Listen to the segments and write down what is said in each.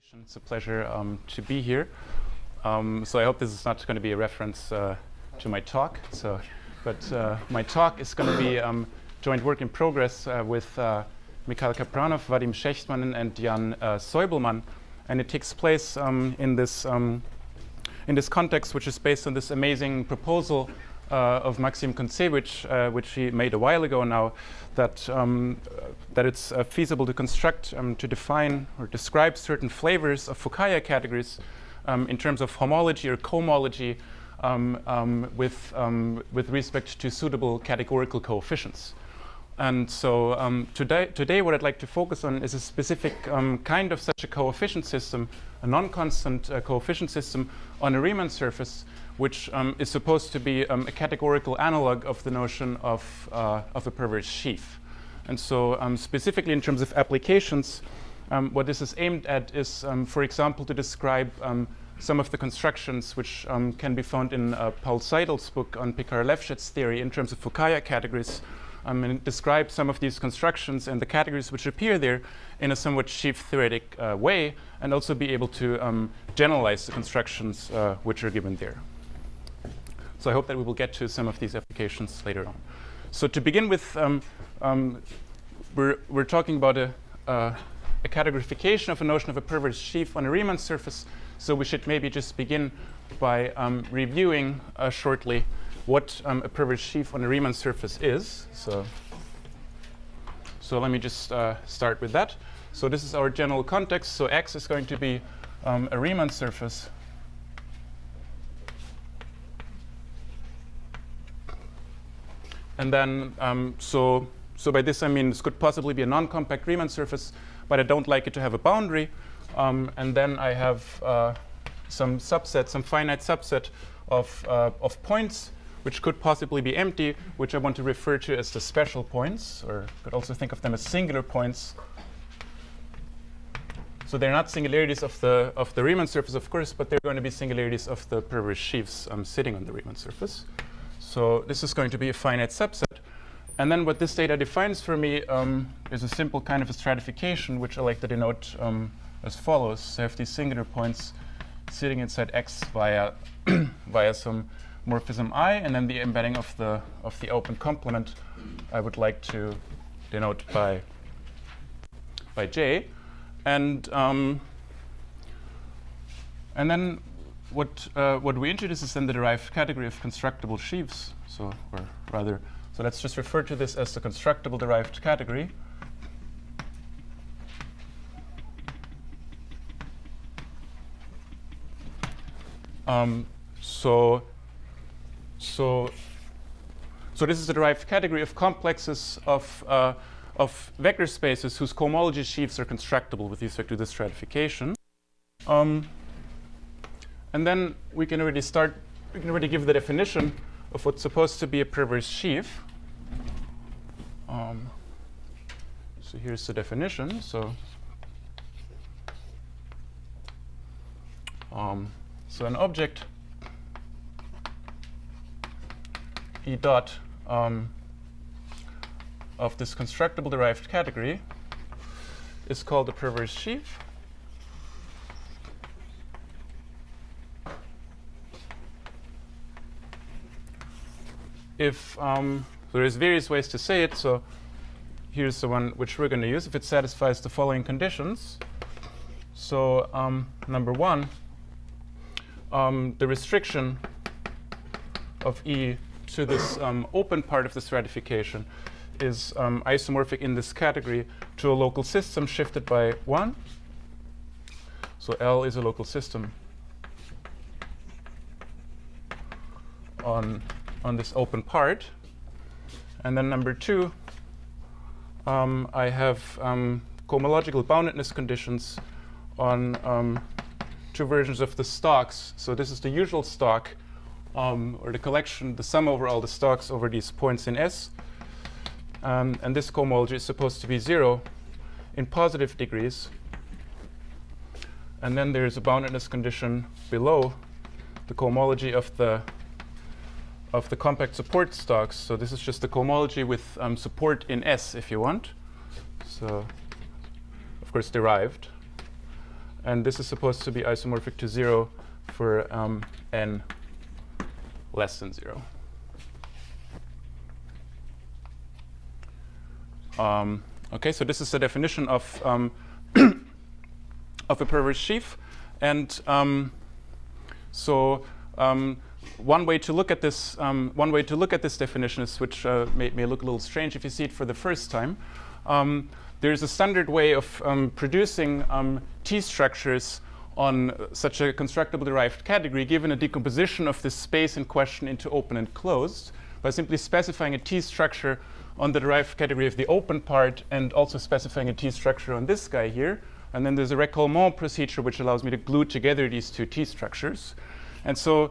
It's a pleasure to be here. So I hope this is not going to be a reference to my talk. But my talk is going to be joint work in progress with Mikhail Kapranov, Vadim Shechtman, and Jan Seubelmann, and it takes place in this context, which is based on this amazing proposal of Maxim Kontsevich, which he made a while ago now, that it's feasible to construct, to define or describe certain flavors of Fukaya categories in terms of homology or cohomology with respect to suitable categorical coefficients. And so today what I'd like to focus on is a specific kind of such a coefficient system, a non-constant coefficient system on a Riemann surface, which is supposed to be a categorical analog of the notion of a perverse sheaf. And so specifically in terms of applications, what this is aimed at is, for example, to describe some of the constructions which can be found in Paul Seidel's book on Picard-Lefschetz theory in terms of Fukaya categories, and describe some of these constructions and the categories which appear there in a somewhat sheaf-theoretic way, and also be able to generalize the constructions which are given there. So I hope that we will get to some of these applications later on. So to begin with, we're talking about a categorification of a notion of a perverse sheaf on a Riemann surface. So we should maybe just begin by reviewing shortly what a perverse sheaf on a Riemann surface is. So let me just start with that. So this is our general context. So X is going to be a Riemann surface. And then, so by this I mean this could possibly be a non-compact Riemann surface, but I don't like it to have a boundary. And then I have some finite subset of points, which could possibly be empty, which I want to refer to as the special points, or could also think of them as singular points. So they're not singularities of the Riemann surface, of course, but they're going to be singularities of the perverse sheaves sitting on the Riemann surface. So this is going to be a finite subset. And then what this data defines for me is a simple kind of a stratification, which I like to denote as follows. So I have these singular points sitting inside X via some morphism I, and then the embedding of the open complement I would like to denote by J. And then what we introduce is then the derived category of constructible sheaves. So let's just refer to this as the constructible derived category. So this is the derived category of complexes of vector spaces whose cohomology sheaves are constructible with respect to this stratification. And then we can already give the definition of what's supposed to be a perverse sheaf. So here's the definition. So an object E dot of this constructible derived category is called a perverse sheaf. If there's various ways to say it, so here's the one which we're going to use if it satisfies the following conditions. So number one, the restriction of E to this open part of the stratification is isomorphic in this category to a local system shifted by 1. So L is a local system on this open part. And then number two, I have cohomological boundedness conditions on two versions of the stalks. So this is the usual stalk, or the collection, the sum over all the stalks over these points in S. And this cohomology is supposed to be 0 in positive degrees. And then there's a boundedness condition below the cohomology of the compact support stalks. So this is just the cohomology with support in S, if you want. So, of course, derived. And this is supposed to be isomorphic to 0 for n less than 0. Okay, so this is the definition of of a perverse sheaf, and one way to look at this definition is, which may look a little strange if you see it for the first time. There's a standard way of producing T structures on such a constructible derived category, given a decomposition of this space in question into open and closed, by simply specifying a T structure on the derived category of the open part and also specifying a T structure on this guy here. And then there's a recollement procedure which allows me to glue together these two T structures. And so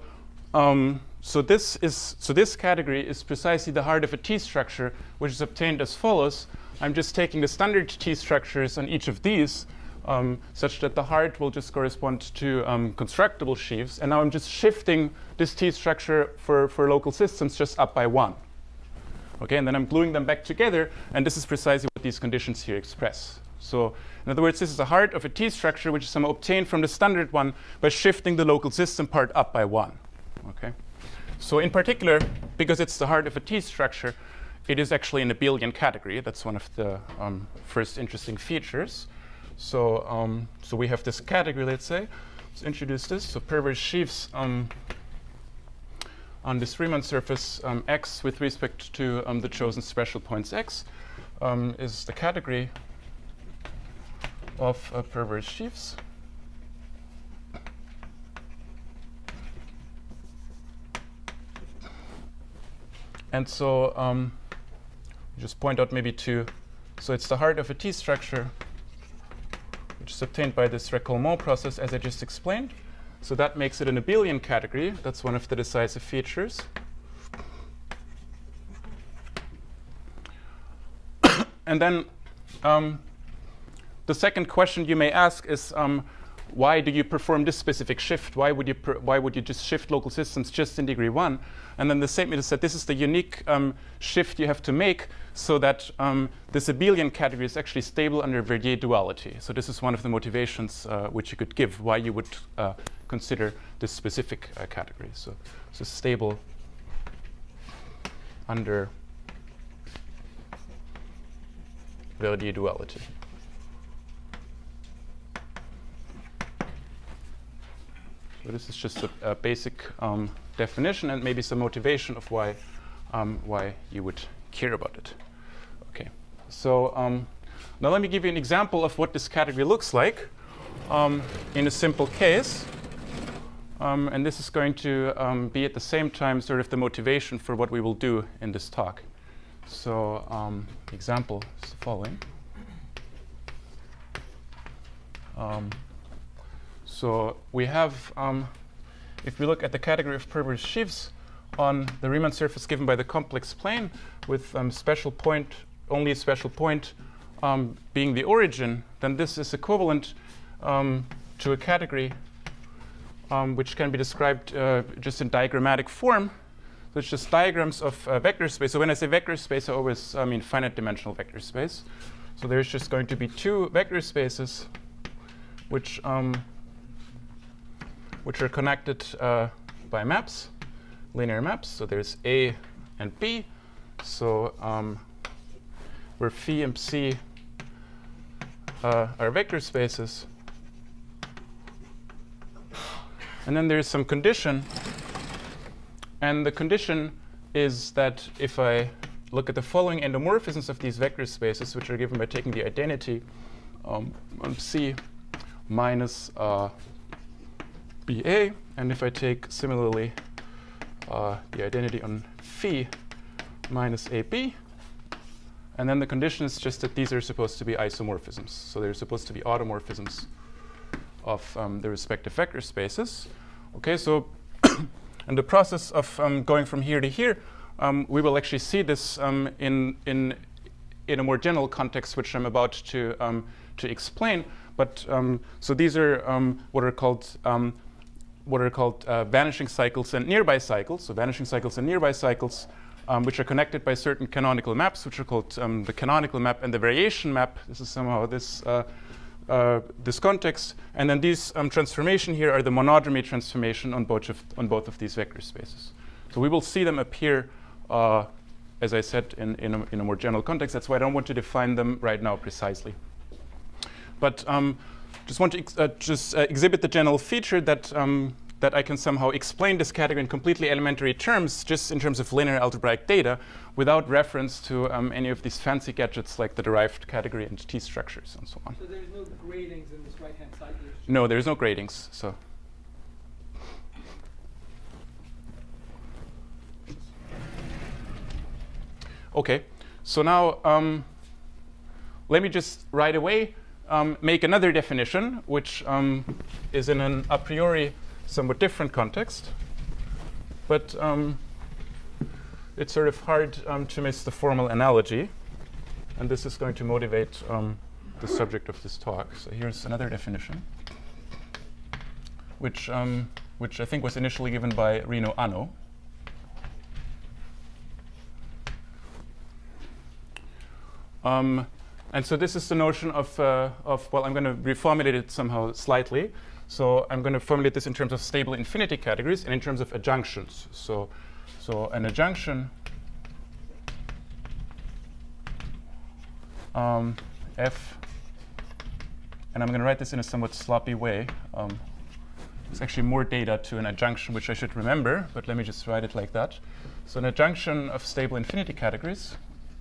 this category is precisely the heart of a T structure, which is obtained as follows. I'm just taking the standard T structures on each of these, such that the heart will just correspond to constructible sheaves. And now I'm just shifting this T structure for local systems just up by 1. Okay, and then I'm gluing them back together, and this is precisely what these conditions here express. So in other words, this is the heart of a T structure, which is somehow obtained from the standard one by shifting the local system part up by 1. Okay, so in particular, because it's the heart of a T structure, it is actually an abelian category. That's one of the first interesting features. So so we have this category, let's say. Let's introduce this. So perverse sheaves on this Riemann surface X with respect to the chosen special points X is the category of perverse sheaves. And so just point out maybe two. So it's the heart of a T structure, which is obtained by this recollement process, as I just explained. So that makes it an abelian category. That's one of the decisive features. And then the second question you may ask is, why do you perform this specific shift? Why would you just shift local systems just in degree 1? And then the statement is that this is the unique shift you have to make so that this abelian category is actually stable under Verdier duality. So this is one of the motivations which you could give why you would consider this specific category. So stable under Verdier duality. So this is just a basic definition and maybe some motivation of why you would care about it. Okay, so now let me give you an example of what this category looks like in a simple case. And this is going to be at the same time sort of the motivation for what we will do in this talk. So the example is the following. So we have, if we look at the category of perverse sheaves on the Riemann surface given by the complex plane with special point, only a special point being the origin, then this is equivalent to a category which can be described just in diagrammatic form. So it's just diagrams of vector space. So when I say vector space, I always mean finite dimensional vector space. So there's just going to be two vector spaces which are connected by maps, linear maps. So there's A and B. So where phi and psi are vector spaces. And then there's some condition. And the condition is that if I look at the following endomorphisms of these vector spaces, which are given by taking the identity on psi minus BA, and if I take similarly the identity on phi minus AB, and then the condition is just that these are supposed to be isomorphisms. So they're supposed to be automorphisms of the respective vector spaces. Okay, so in the process of going from here to here, we will actually see this in a more general context, which I'm about to explain. But so these are what are called vanishing cycles and nearby cycles. So vanishing cycles and nearby cycles, which are connected by certain canonical maps, which are called the canonical map and the variation map. This is somehow this this context. And then these transformation here are the monodromy transformation on both of these vector spaces. So we will see them appear, as I said, in a more general context. That's why I don't want to define them right now precisely. But just want to exhibit the general feature that that I can somehow explain this category in completely elementary terms, just in terms of linear algebraic data, without reference to any of these fancy gadgets like the derived category and T structures and so on. So there's no gradings in this right-hand side here? No, there's no gradings. So. OK, so now let me just right away make another definition, which is in an a priori somewhat different context. But it's sort of hard to miss the formal analogy. And this is going to motivate the subject of this talk. So here's another definition, which I think was initially given by Rino Anno. And so this is the notion of well, I'm going to reformulate it somehow slightly. So I'm going to formulate this in terms of stable infinity categories and in terms of adjunctions. So an adjunction F, and I'm going to write this in a somewhat sloppy way. There's actually more data to an adjunction, which I should remember, but let me just write it like that. So an adjunction of stable infinity categories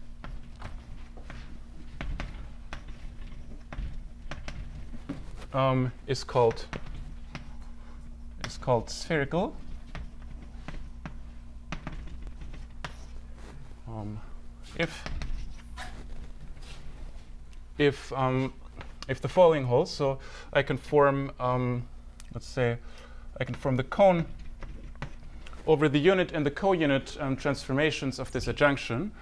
is called spherical. If the following holds, so I can form, let's say, I can form the cone over the unit and the co-unit transformations of this adjunction.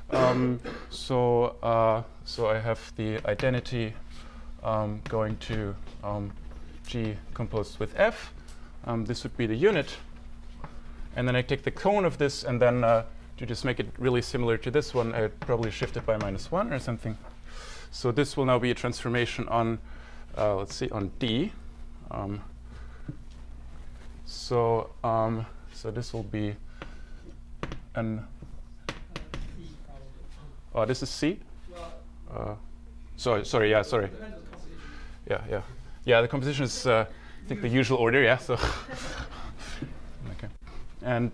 So I have the identity going to G composed with F. This would be the unit. And then I take the cone of this, and then to just make it really similar to this one, I'd probably shift it by -1 or something. So this will now be a transformation on, let's see, on D. So this will be an. Oh, this is C. Sorry. Yeah, sorry. Yeah. The composition is, I think, the usual order. Yeah. So. Okay. And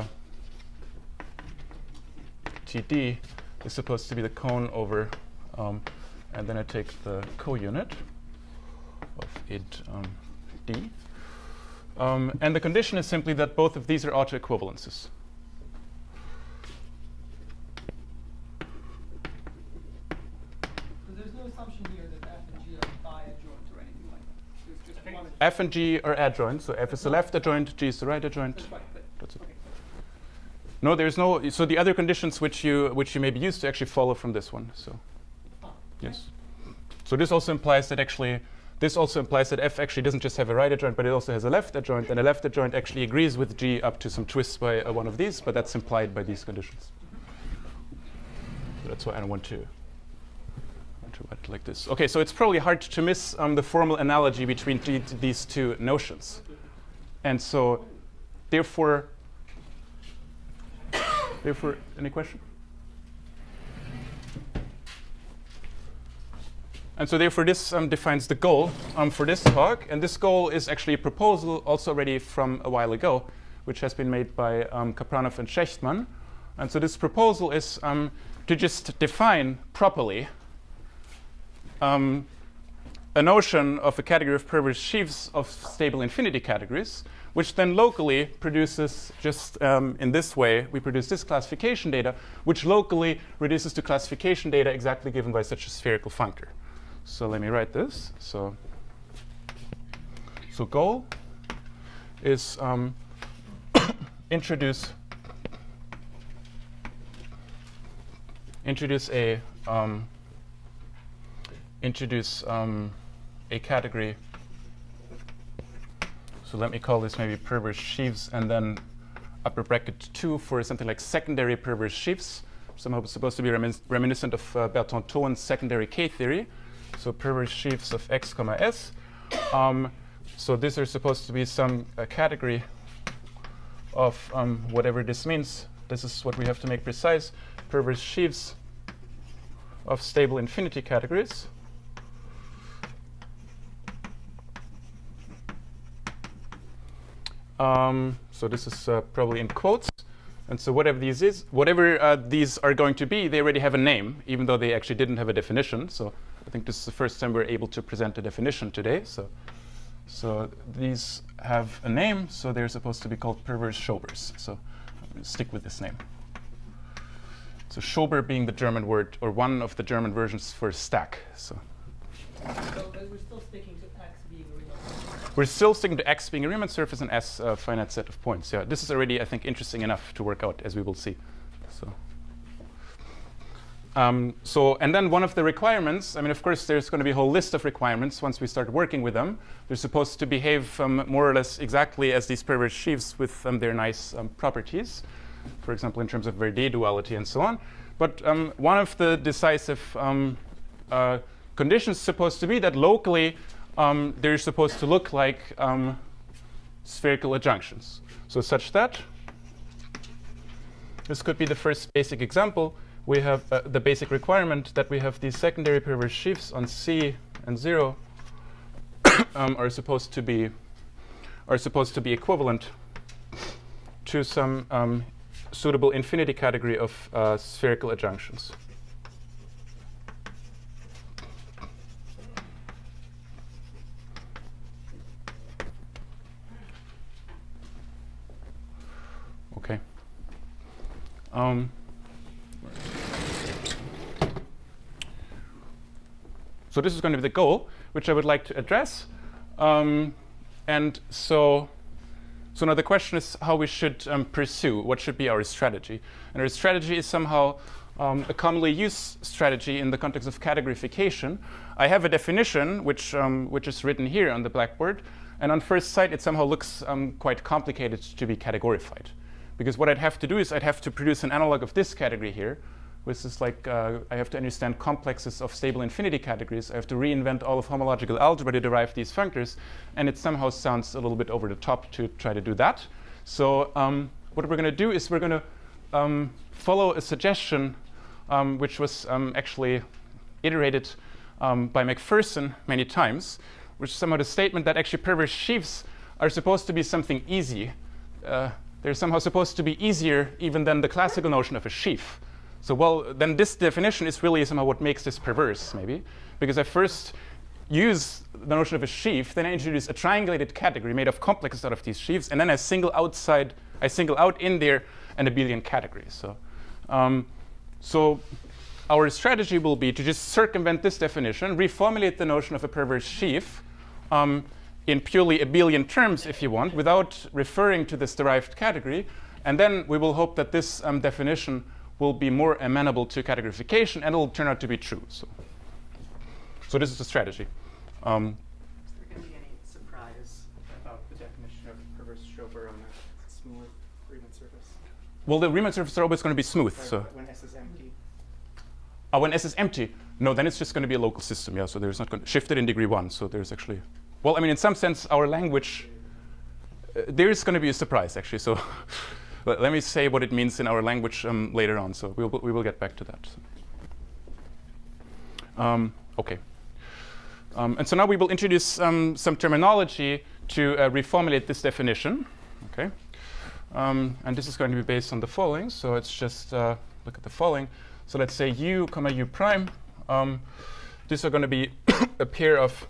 TD is supposed to be the cone over, and then I take the co-unit of id D. And the condition is simply that both of these are autoequivalences. So there's no assumption here that F and G are bi-adjoint or anything like that. It's just one. F and G are adjoint. So F is the left adjoint, G is the right adjoint. That's right. That's it. Okay. No, there's no. So the other conditions which you may be used to actually follow from this one. So yes. So this also implies that F actually doesn't just have a right adjoint, but it also has a left adjoint, and a left adjoint actually agrees with G up to some twists by one of these, but that's implied by these conditions. So that's why I don't want to write it like this. Okay, so it's probably hard to miss the formal analogy between these two notions, and so therefore, any question? And so therefore, this defines the goal for this talk. And this goal is actually a proposal also already from a while ago, which has been made by Kapranov and Schechtman. And so this proposal is to just define properly a notion of a category of perverse sheaves of stable infinity categories, which then locally produces just in this way, we produce this classification data, which locally reduces to classification data exactly given by such a spherical functor. So let me write this. So goal is introduce a category. So let me call this maybe perverse sheaves, and then upper bracket 2 for something like secondary perverse sheaves. Somehow it's supposed to be reminiscent of Bertrand Towen's secondary K theory. So perverse sheaves of x comma s. So these are supposed to be some category of whatever this means. This is what we have to make precise. Perverse sheaves of stable infinity categories. So this is probably in quotes. And so whatever these are going to be, they already have a name, even though they actually didn't have a definition. So I think this is the first time we're able to present a definition today. So these have a name, so they're supposed to be called perverse Schobers. So I'm going to stick with this name. So Schober being the German word, or one of the German versions for stack. So but we're still sticking to X being a real surface. we're still sticking to X being a Riemann surface and S a finite set of points. Yeah, this is already, I think, interesting enough to work out, as we will see. So, and then one of the requirements, I mean, of course, there's going to be a whole list of requirements once we start working with them. They're supposed to behave more or less exactly as these perverse sheaves with their nice properties, for example, in terms of Verde duality and so on. But one of the decisive conditions is supposed to be that locally they're supposed to look like spherical adjunctions. So such that this could be the first basic example. We have the basic requirement that we have these secondary perverse sheaves on C and 0 are supposed to be equivalent to some suitable infinity category of spherical adjunctions. Okay. So this is going to be the goal, which I would like to address. And so now the question is how we should pursue. What should be our strategy? And our strategy is somehow a commonly used strategy in the context of categorification. I have a definition which is written here on the blackboard. And on first sight, it somehow looks quite complicated to be categorified. Because what I'd have to do is I'd have to produce an analog of this category here, which is like I have to understand complexes of stable infinity categories. I have to reinvent all of homological algebra to derive these functors. And it somehow sounds a little bit over the top to try to do that. So what we're going to do is we're going to follow a suggestion which was actually iterated by McPherson many times, which is somehow the statement that actually perverse sheaves are supposed to be something easy. They're somehow supposed to be easier even than the classical notion of a sheaf. So, well, then this definition is really somehow what makes this perverse, maybe. Because I first use the notion of a sheaf, then I introduce a triangulated category made of complexes out of these sheaves, and then I single out in there an abelian category. So our strategy will be to just circumvent this definition, reformulate the notion of a perverse sheaf in purely abelian terms, if you want, without referring to this derived category. And then we will hope that this definition will be more amenable to categorification, and it will turn out to be true. So this is the strategy. Is there going to be any surprise about the definition of perverse Schober on a smooth Riemann surface? Well, the Riemann surfaces are always going to be smooth. So when S is empty? when S is empty, no, then it's just going to be a local system. Yeah, so there's not going to shift it in degree 1. So there's actually, well, I mean, in some sense, our language, there is going to be a surprise, actually. So let me say what it means in our language later on. So we will get back to that. OK. And so now we will introduce some terminology to reformulate this definition. OK. And this is going to be based on the following. So it's just look at the following. So let's say u comma u prime. These are going to be a pair of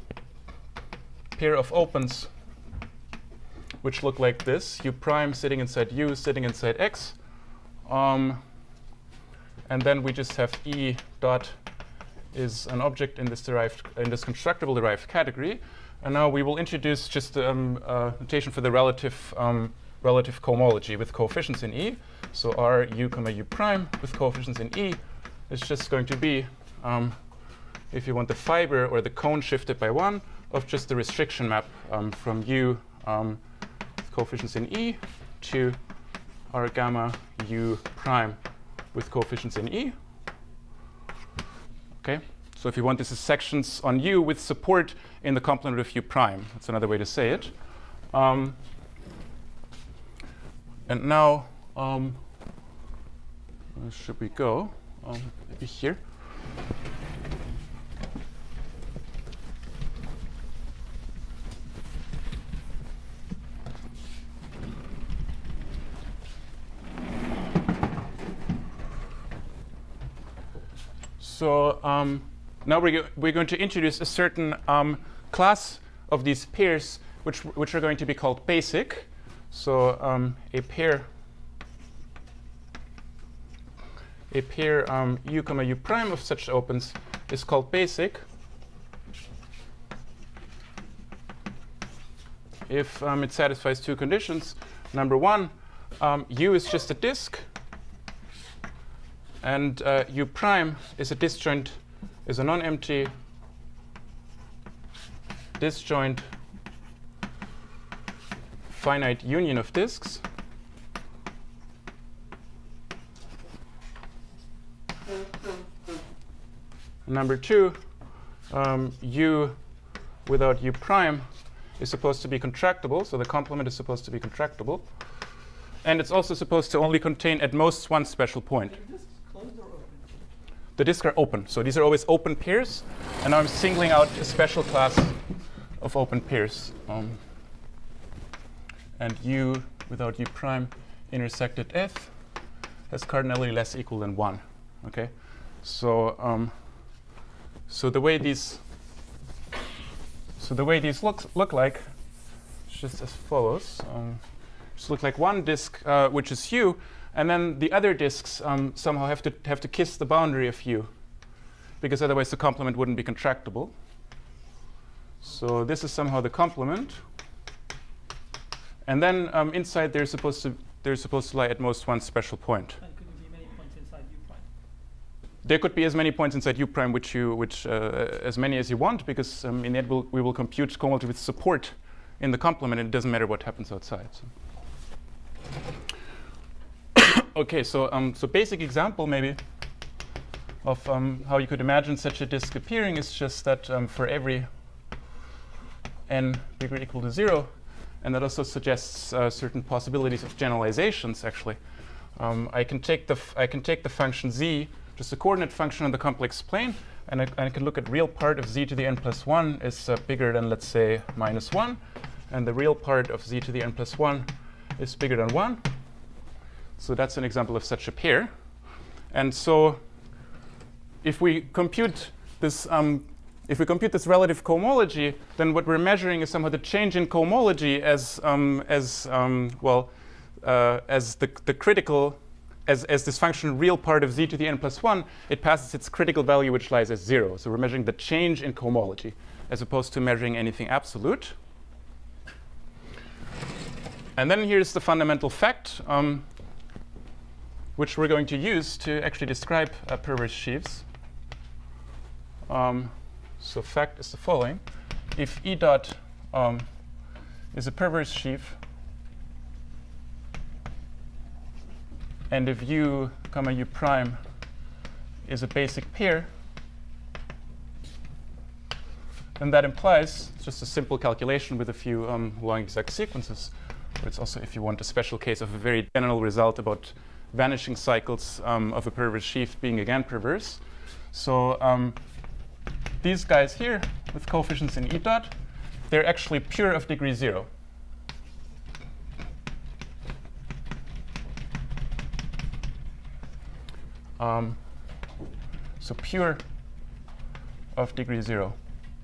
opens which look like this: u prime sitting inside u, sitting inside x. And then we just have E dot is an object in this constructible derived category. And now we will introduce just a notation for the relative cohomology with coefficients in E. So R u comma u prime with coefficients in E is just going to be, if you want, the fiber or the cone shifted by 1 of just the restriction map from u coefficients in E to R gamma u prime with coefficients in E. Okay, So if you want, this is sections on U with support in the complement of U prime. That's another way to say it. And now, where should we go? Maybe here. So now we're going to introduce a certain class of these pairs, which are going to be called basic. So a pair U comma U prime of such opens is called basic if it satisfies two conditions. Number one, U is just a disk, and U prime is a disjoint, is a non-empty disjoint finite union of disks. Number two, U without U prime is supposed to be contractible, so the complement is supposed to be contractible. And it's also supposed to only contain at most one special point. The disks are open, so these are always open pairs. And now I'm singling out a special class of open pairs. And U without U prime intersected F has cardinality less equal than 1. Okay, so so the way these look like is just as follows. Just look like one disk, which is U, and then the other disks somehow have to kiss the boundary of U, because otherwise the complement wouldn't be contractible. So this is somehow the complement, and then inside there's supposed to lie at most one special point. And could there be many points inside U prime? There could be as many points inside U prime, as many as you want, because in the end we will compute cohomology with support in the complement, and it doesn't matter what happens outside. So. Okay, so so basic example maybe of how you could imagine such a disk appearing is just that for every n bigger or equal to 0, and that also suggests certain possibilities of generalizations. Actually, I can take the function z, just a coordinate function on the complex plane, and I can look at real part of z to the n plus 1 is bigger than, let's say, -1, and the real part of z to the n plus 1 is bigger than 1. So that's an example of such a pair. And so if we compute this relative cohomology, then what we're measuring is somehow the change in cohomology as the critical, as this function real part of z to the n plus 1, it passes its critical value, which lies as 0. So we're measuring the change in cohomology as opposed to measuring anything absolute. And then here's the fundamental fact, which we're going to use to actually describe perverse sheaves. So fact is the following. If E dot is a perverse sheaf, and if U comma U prime is a basic pair, then that implies, it's just a simple calculation with a few long exact sequences. But it's also, if you want, a special case of a very general result about vanishing cycles of a perverse sheaf being again perverse. So these guys here with coefficients in E dot, they're actually pure of degree 0. So pure of degree 0.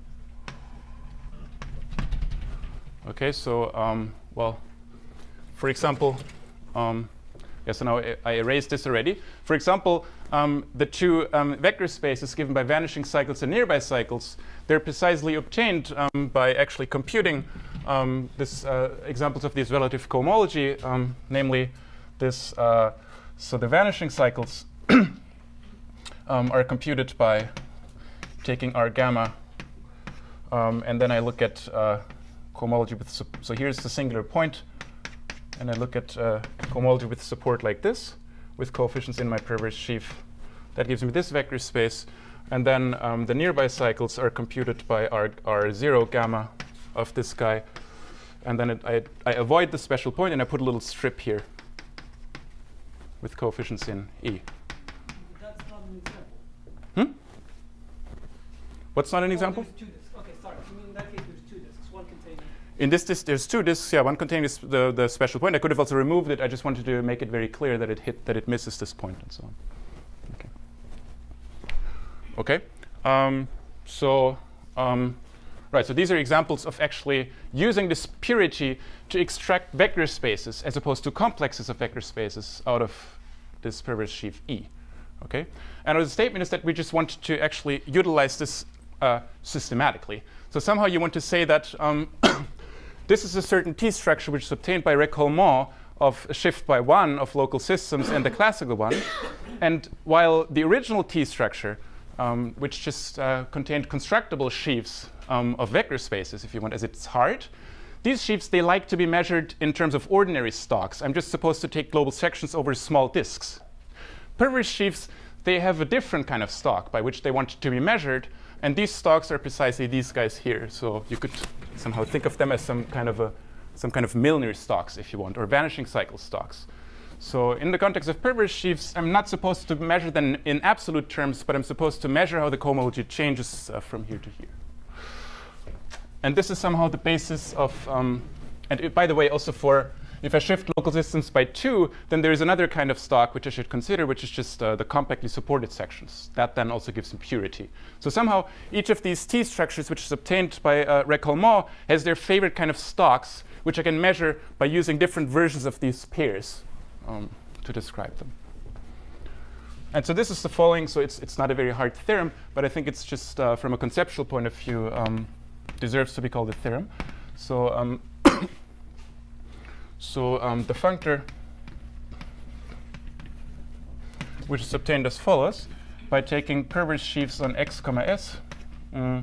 Okay, so well, for example, so now I erased this already. For example, the two vector spaces given by vanishing cycles and nearby cycles, they're precisely obtained by actually computing this examples of these relative cohomology, namely this. So the vanishing cycles are computed by taking R gamma, and then I look at cohomology with so here's the singular point. And I look at cohomology with support like this, with coefficients in my perverse sheaf. That gives me this vector space. And then the nearby cycles are computed by R0 gamma of this guy. And then I avoid the special point, and I put a little strip here with coefficients in E. That's not an example. Hmm? What's not an example? There's two disks. Okay, sorry. You mean in that case there's two disks, one containing... In this disk, there's two disks. Yeah, one containing the special point. I could have also removed it. I just wanted to make it very clear that it misses this point and so on. Okay. Right, so these are examples of actually using this purity to extract vector spaces as opposed to complexes of vector spaces out of this perverse sheaf E. Okay? And the statement is that we just want to actually utilize this systematically. So somehow you want to say that this is a certain T structure which is obtained by recollement of a shift by one of local systems and the classical one. And while the original T structure, which just contained constructible sheaves of vector spaces, if you want, as its heart. These sheaves, they like to be measured in terms of ordinary stalks. I'm just supposed to take global sections over small disks. Perverse sheaves, they have a different kind of stalk by which they want to be measured, and these stalks are precisely these guys here. So you could somehow think of them as some kind of Milner stalks, if you want, or vanishing cycle stalks. So in the context of perverse sheaves, I'm not supposed to measure them in absolute terms, but I'm supposed to measure how the cohomology changes from here to here. And this is somehow the basis of, by the way, also for, if I shift local systems by 2, then there is another kind of stalk which I should consider, which is just the compactly supported sections. That then also gives them purity. So somehow each of these T structures, which is obtained by recollement, has their favorite kind of stalks, which I can measure by using different versions of these pairs. To describe them. And so this is the following. So it's not a very hard theorem, but I think it's just from a conceptual point of view deserves to be called a theorem. So the functor, which is obtained as follows, by taking perverse sheaves on x, s, and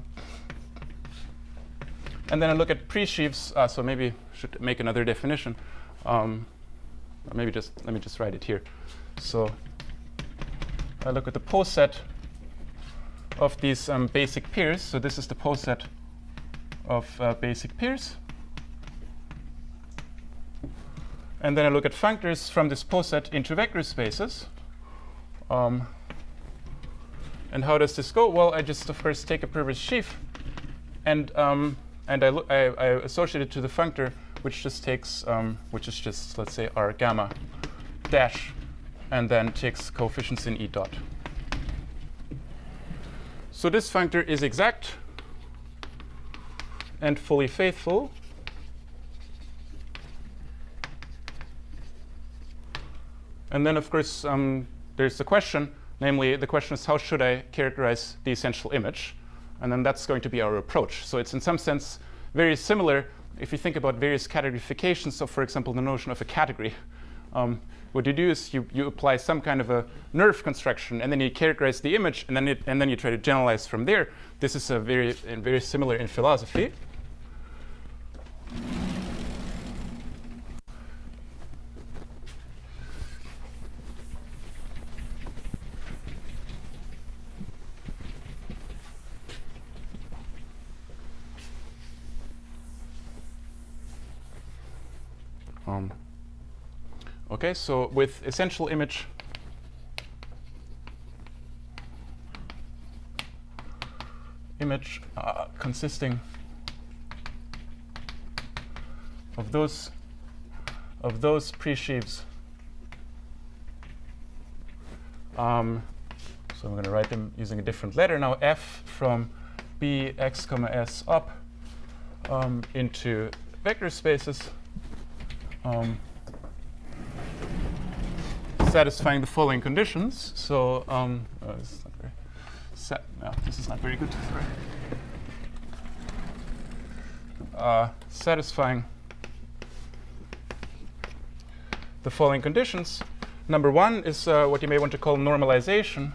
then I look at pre-sheaves. So maybe I should make another definition. Maybe let me just write it here. So I look at the poset of these basic pairs. So this is the poset of basic pairs. And then I look at functors from this poset into vector spaces. And how does this go? Well, I just, of course, take a perverse sheaf, and I associate it to the functor, which just takes, which is just, let's say, R gamma dash, and then takes coefficients in E dot. So this functor is exact and fully faithful. And then, of course, there's the question, namely, the question is, how should I characterize the essential image? And then that's going to be our approach. So it's in some sense very similar if you think about various categorifications of, for example, the notion of a category. What you do is you apply some kind of a nerve construction, and then you characterize the image, and then you try to generalize from there. This is very similar in philosophy. Okay, so with essential image, consisting of those pre-sheaves. So I'm going to write them using a different letter now. F from B x, s up into vector spaces. Satisfying the following conditions. So this is not very this is not very good. Sorry. Satisfying the following conditions. Number one is what you may want to call normalization.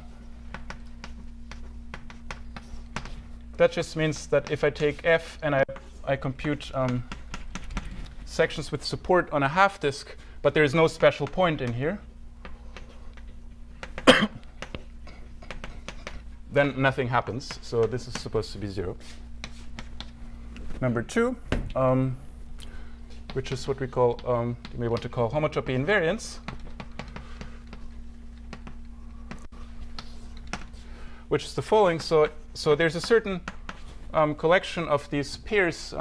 That just means that if I take F and I compute sections with support on a half disk, but there is no special point in here, then nothing happens. So this is supposed to be 0. Number 2, which is what we call, you may want to call homotopy invariance, which is the following. So there's a certain collection of these pairs,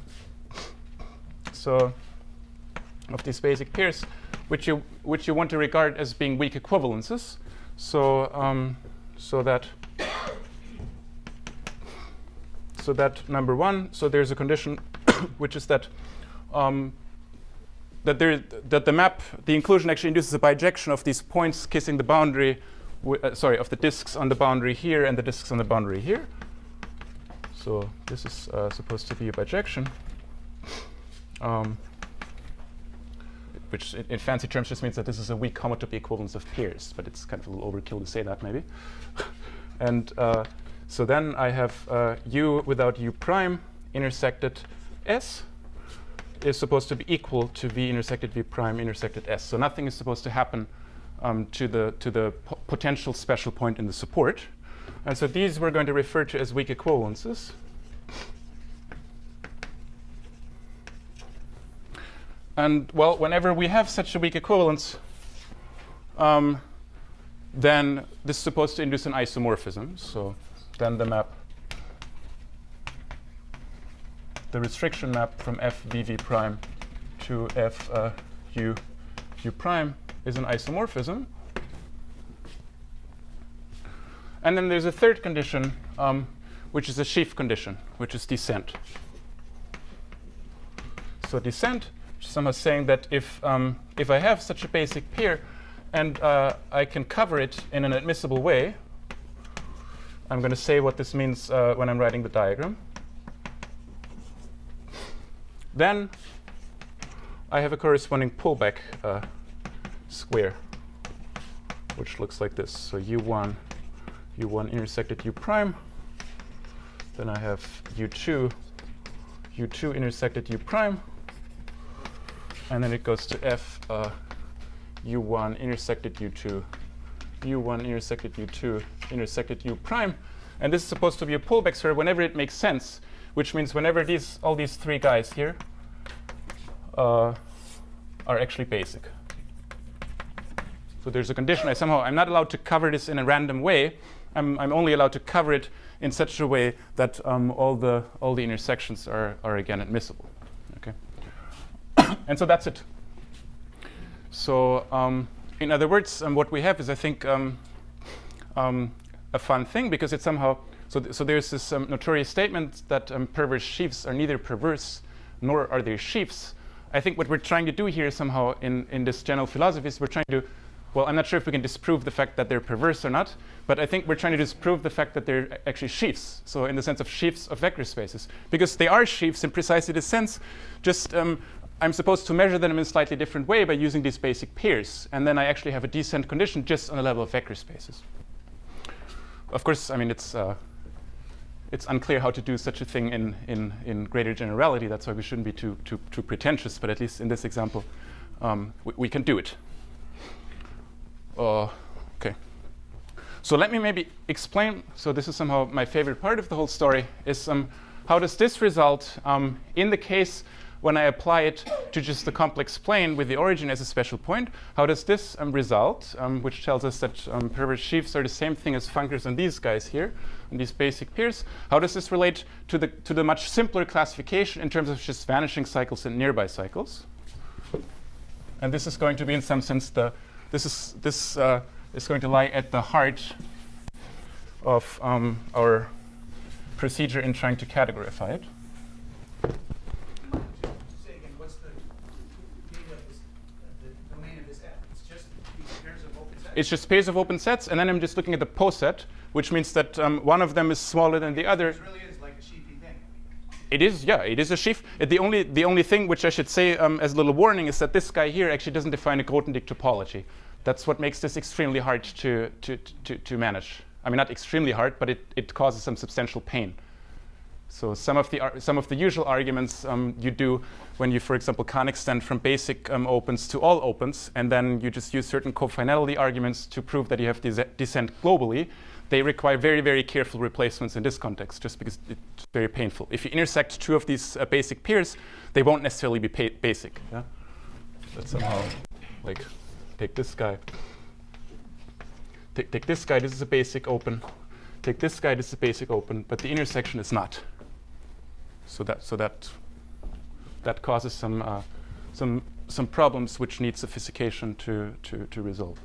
of these basic pairs, which you want to regard as being weak equivalences. So that number 1. So there's a condition, which is that that the map, the inclusion actually induces a bijection of these points kissing the boundary, of the disks on the boundary here and the disks on the boundary here. So this is supposed to be a bijection, which in fancy terms just means that this is a weak homotopy equivalence of pairs, but it's kind of a little overkill to say that maybe. And so then I have u without u prime intersected s is supposed to be equal to v intersected v prime intersected s. So nothing is supposed to happen to the potential special point in the support. And so these we're going to refer to as weak equivalences. And well, whenever we have such a weak equivalence, then this is supposed to induce an isomorphism. So then the map, the restriction map from f v v prime to f u prime is an isomorphism. And then there's a third condition, which is a sheaf condition, which is descent. So descent is somehow saying that if I have such a basic pair and I can cover it in an admissible way, I'm going to say what this means when I'm writing the diagram. Then I have a corresponding pullback square, which looks like this. So u1 intersected u prime. Then I have u2 intersected u prime. And then it goes to f u1 intersected u2, u1 intersected u2 intersected u prime. And this is supposed to be a pullback square whenever it makes sense, which means whenever all these three guys here are actually basic. So there's a condition. I'm not allowed to cover this in a random way. I'm only allowed to cover it in such a way that all the intersections are again admissible. Okay. And so that's it. So in other words, what we have is, I think, a fun thing, because it's somehow so there's this notorious statement that perverse sheaves are neither perverse nor are they sheaves. I think what we're trying to do here somehow in this general philosophy is we're trying to, well, I'm not sure if we can disprove the fact that they're perverse or not, but I think we're trying to disprove the fact that they're actually sheaves. So in the sense of sheaves of vector spaces, because they are sheaves in precisely this sense. Just I'm supposed to measure them in a slightly different way by using these basic pairs, and then I actually have a descent condition just on the level of vector spaces. Of course, I mean it's unclear how to do such a thing in greater generality. That's why we shouldn't be too pretentious. But at least in this example, we can do it. Okay. So let me maybe explain. So this is somehow my favorite part of the whole story. Is how does this result in the case when I apply it to just the complex plane with the origin as a special point? How does this result, which tells us that perverse sheaves are the same thing as functors on these guys here, and these basic pairs? How does this relate to the much simpler classification in terms of just vanishing cycles and nearby cycles? And this is going to be, in some sense, this is going to lie at the heart of our procedure in trying to categorify it. It's just pairs of open sets, and then I'm just looking at the poset, which means that one of them is smaller than the other. It really is like a sheafy thing. It is, yeah, it is a sheaf. The only thing which I should say as a little warning is that this guy here actually doesn't define a Grothendieck topology. That's what makes this extremely hard to manage. I mean, not extremely hard, but it causes some substantial pain. So some of the usual arguments you do when you, for example, can't extend from basic opens to all opens, and then you just use certain cofinality arguments to prove that you have descent globally. they require very, very careful replacements in this context, just because it's very painful. If you intersect two of these basic pairs, they won't necessarily be basic. Yeah? Let's somehow like take this guy. Take this guy. This is a basic open. Take this guy. This is a basic open, but the intersection is not. So that causes some problems which need sophistication to resolve.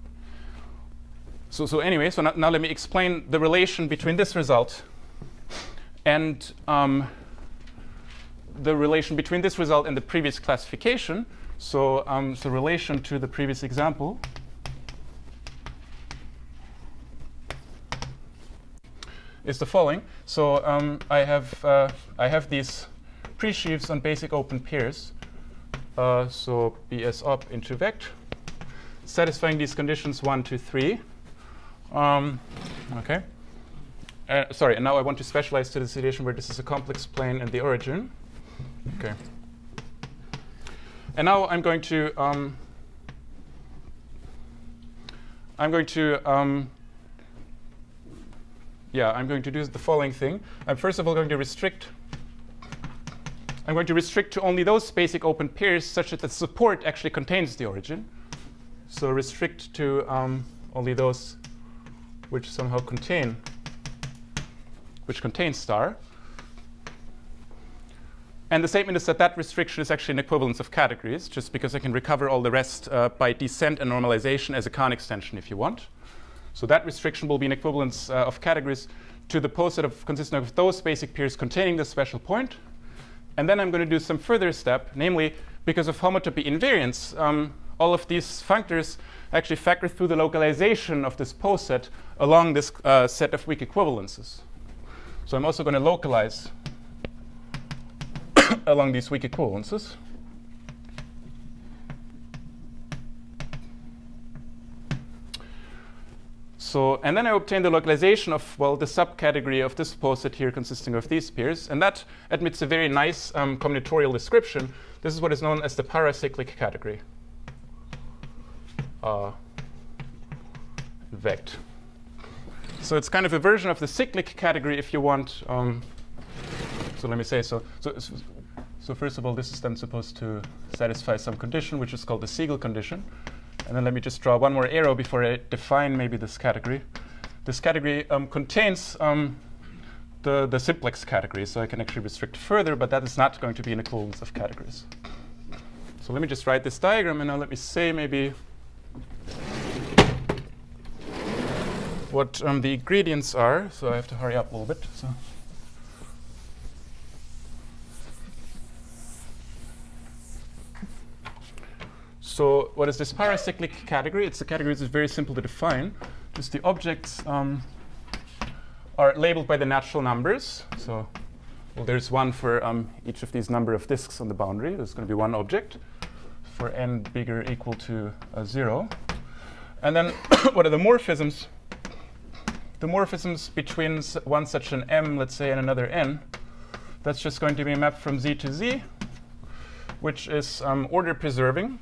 So anyway, so now let me explain the relation between this result and the relation between this result and the previous classification. So the relation to the previous example is the following. So I have these presheaves on basic open pairs. So BS op into vect, satisfying these conditions 1, 2, 3. Okay. Sorry, and now I want to specialize to the situation where this is a complex plane and the origin. Okay. And now I'm going to do the following thing. I'm first of all going to restrict. I'm going to restrict to only those basic open pairs such that the support actually contains the origin. So restrict to only those which somehow contain star. And the statement is that that restriction is actually an equivalence of categories, just because I can recover all the rest by descent and normalization as a Kahn extension if you want. So that restriction will be an equivalence of categories to the poset consisting of those basic pairs containing this special point. And then I'm going to do some further step, namely, because of homotopy invariance, all of these functors actually factor through the localization of this poset along this set of weak equivalences. So I'm also going to localize along these weak equivalences. So, and then I obtain the localization of, well, the subcategory of this poset here consisting of these pairs. And that admits a very nice combinatorial description. This is what is known as the paracyclic category. Vect. So it's kind of a version of the cyclic category if you want. So let me say, so first of all, this is then supposed to satisfy some condition, which is called the Siegel condition. And then let me just draw one more arrow before I define maybe this category. This category contains the simplex category, so I can actually restrict further, but that is not going to be an equivalence of categories. So let me just write this diagram, and now let me say maybe what the ingredients are. So I have to hurry up a little bit. So what is this paracyclic category? It's a category that is very simple to define. Just the objects are labeled by the natural numbers. So well, there's one for each of these number of disks on the boundary. There's going to be one object for n bigger or equal to 0. And then what are the morphisms? The morphisms between one such an m, let's say, and another n, that's just going to be mapped from z to z, which is order preserving.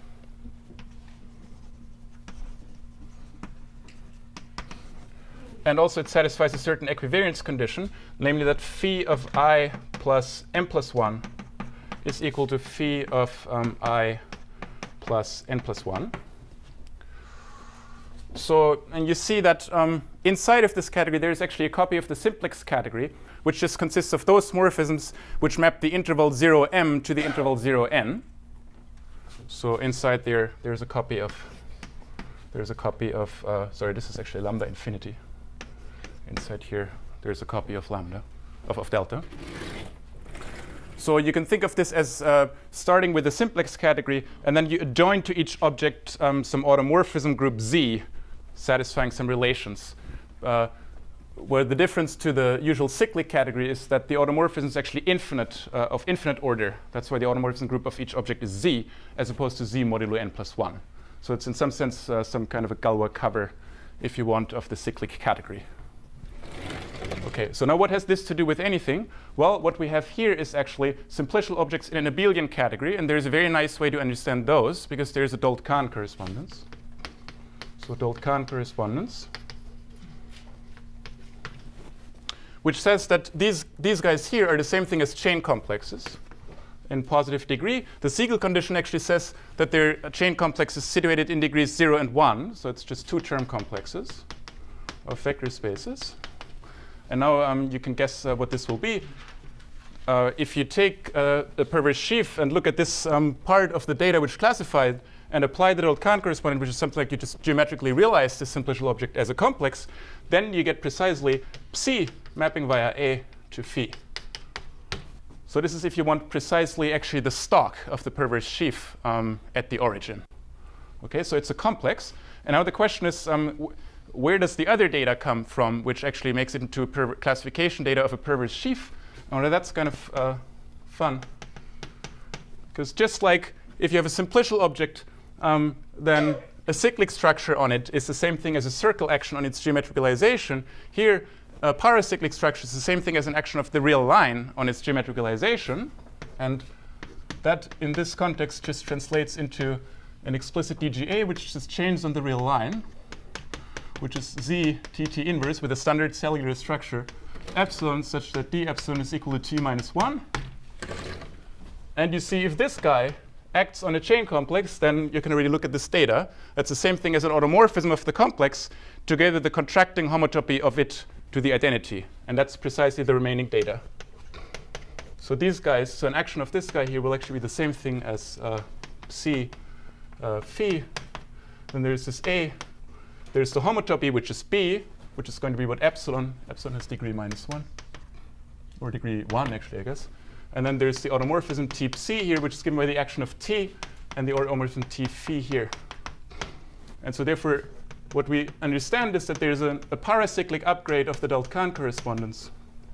And also it satisfies a certain equivariance condition, namely that phi of I plus m plus 1 is equal to phi of I plus n plus 1. So, and you see that inside of this category, there is actually a copy of the simplex category, which just consists of those morphisms which map the interval 0m to the interval 0n. So inside there's a copy of, sorry, this is actually lambda infinity. Inside here, there's a copy of lambda, of delta. So you can think of this as starting with the simplex category, and then you adjoin to each object some automorphism group Z, satisfying some relations. Where the difference to the usual cyclic category is that the automorphism is actually infinite, of infinite order. That's why the automorphism group of each object is Z, as opposed to Z modulo n plus 1. So it's in some sense some kind of a Galois cover, if you want, of the cyclic category. OK, so now what has this to do with anything? Well, what we have here is actually simplicial objects in an abelian category. And there's a very nice way to understand those, because there's a Dold-Kahn correspondence. So Dold-Kahn correspondence. which says that these guys here are the same thing as chain complexes in positive degree. The Siegel condition actually says that their chain complex is situated in degrees 0 and 1. So it's just two term complexes of vector spaces. And now you can guess what this will be. If you take a perverse sheaf and look at this part of the data which classified and apply the Kant correspondent, which is something like you just geometrically realize this simplicial object as a complex, then you get precisely psi mapping via A to phi. So this is if you want precisely actually the stock of the perverse sheaf at the origin. Okay, so it's a complex. And now the question is, where does the other data come from, which actually makes it into a classification data of a perverse sheaf? Now that's kind of fun. Because just like if you have a simplicial object, then a cyclic structure on it is the same thing as a circle action on its geometric realization. Here, a paracyclic structure is the same thing as an action of the real line on its geometric realization. And that, in this context, just translates into an explicit DGA, which just changes on the real line, which is Z TT inverse with a standard cellular structure epsilon such that d epsilon is equal to t minus 1. And you see if this guy acts on a chain complex, then you can already look at this data. That's the same thing as an automorphism of the complex together with the contracting homotopy of it to the identity. And that's precisely the remaining data. So these guys, so an action of this guy here will actually be the same thing as psi phi. Then there's this A. There's the homotopy, which is B, which is going to be what epsilon. Epsilon has degree minus 1, or degree 1, actually, I guess. And then there's the automorphism T psi here, which is given by the action of T, and the automorphism T phi here. And so therefore, what we understand is that there's a paracyclic upgrade of the Kant correspondence,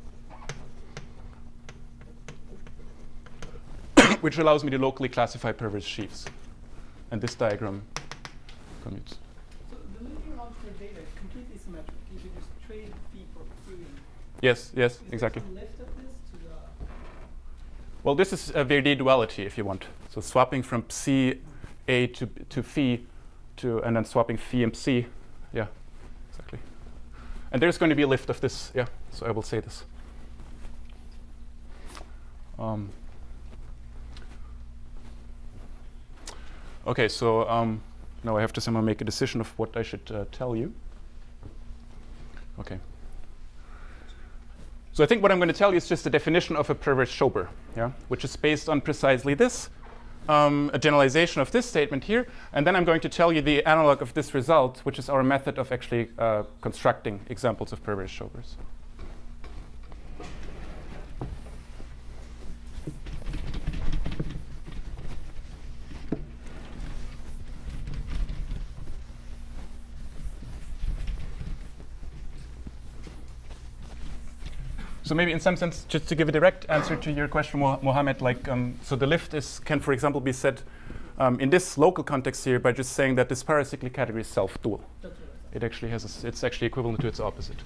which allows me to locally classify perverse sheaves. And this diagram commutes. So the linear alternate data is completely symmetric. You can just trade phi for psi. Yes, yes, exactly. Is there some lift of this to the... Well, this is a Verdi duality, if you want. So swapping from psi A to phi, and then swapping phi and psi. Yeah, exactly. And there's going to be a lift of this. Yeah, so I will say this. OK, so now I have to somehow make a decision of what I should tell you. OK. So I think what I'm going to tell you is just the definition of a perverse Schober, yeah, which is based on precisely this, a generalization of this statement here. And then I'm going to tell you the analog of this result, which is our method of actually constructing examples of perverse Schobers. So maybe in some sense, just to give a direct answer to your question, Mohammed, like, so the lift can, for example, be said in this local context here by just saying that this paracyclic category is self-dual. It actually has it's actually equivalent to its opposite.